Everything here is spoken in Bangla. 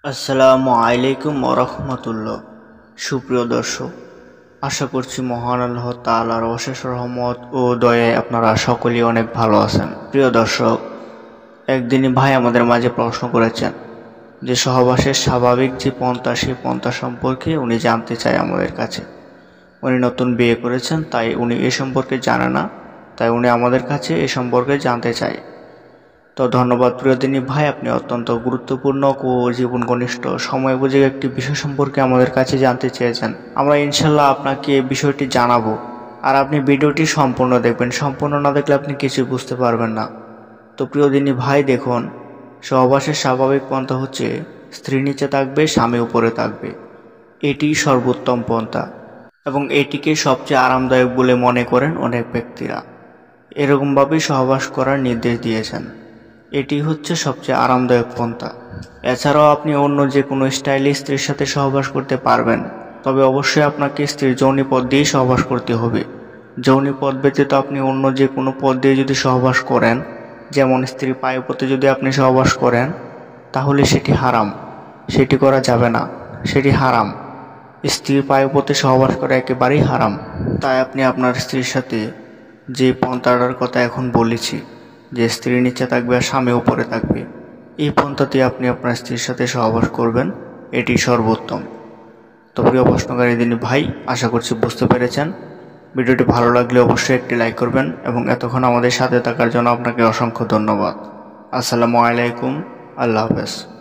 আসসালামু আলাইকুম ওরহমতুল্লাহ। সুপ্রিয় দর্শক, আশা করছি মহান আল্লাহ তাআলার অশেষ রহমত ও দয়ায় আপনারা সকলেই অনেক ভালো আছেন। প্রিয় দর্শক, একদিনই ভাই আমাদের মাঝে প্রশ্ন করেছেন যে সহবাসের স্বাভাবিক যে পন্থা, সেই পন্থা সম্পর্কে উনি জানতে চায় আমাদের কাছে। উনি নতুন বিয়ে করেছেন, তাই উনি এ সম্পর্কে জানে না, তাই উনি আমাদের কাছে এ সম্পর্কে জানতে চায়। তো ধন্যবাদ প্রিয়দিনী ভাই, আপনি অত্যন্ত গুরুত্বপূর্ণ ও জীবন ঘনিষ্ঠ সময় বুঝে একটি বিষয় সম্পর্কে আমাদের কাছে জানতে চেয়েছেন। আমরা ইনশাল্লাহ আপনাকে এই বিষয়টি জানাবো, আর আপনি ভিডিওটি সম্পূর্ণ দেখবেন। সম্পূর্ণ না দেখলে আপনি কিছু বুঝতে পারবেন না। তো প্রিয়দিনী ভাই দেখুন, সহবাসের স্বাভাবিক পন্থা হচ্ছে স্ত্রী নিচে থাকবে, স্বামী উপরে থাকবে। এটি সর্বোত্তম পন্থা এবং এটিকে সবচেয়ে আরামদায়ক বলে মনে করেন অনেক ব্যক্তিরা। এরকমভাবেই সহবাস করার নির্দেশ দিয়েছেন। এটি হচ্ছে সবচেয়ে আরামদায়ক পন্থা। এছাড়াও আপনি অন্য যে কোনো স্টাইলে স্ত্রীর সাথে সহবাস করতে পারবেন, তবে অবশ্যই আপনাকে স্ত্রীর যৌনিপথ দিয়েই সহবাস করতে হবে। যৌনিপথ ব্যতীত আপনি অন্য যে কোনো পথ দিয়ে যদি সহবাস করেন, যেমন স্ত্রীর পায়ুপথে যদি আপনি সহবাস করেন, তাহলে সেটি হারাম, সেটি করা যাবে না, সেটি হারাম। স্ত্রীর পায়ুপথে সহবাস করা একেবারেই হারাম। তাই আপনি আপনার স্ত্রীর সাথে যে পন্থাটার কথা এখন বলেছি, যে স্ত্রী নিচে থাকবে আর স্বামী উপরে থাকবে, এই পন্থাতে আপনি আপনার স্ত্রীর সাথে সহবাস করবেন, এটি সর্বোত্তম। তো প্রিয় প্রশ্নকারী দিনী ভাই, আশা করছি বুঝতে পেরেছেন। ভিডিওটি ভালো লাগলে অবশ্যই একটি লাইক করবেন এবং এতক্ষণ আমাদের সাথে থাকার জন্য আপনাকে অসংখ্য ধন্যবাদ। আসসালামু আলাইকুম, আল্লাহ হাফেজ।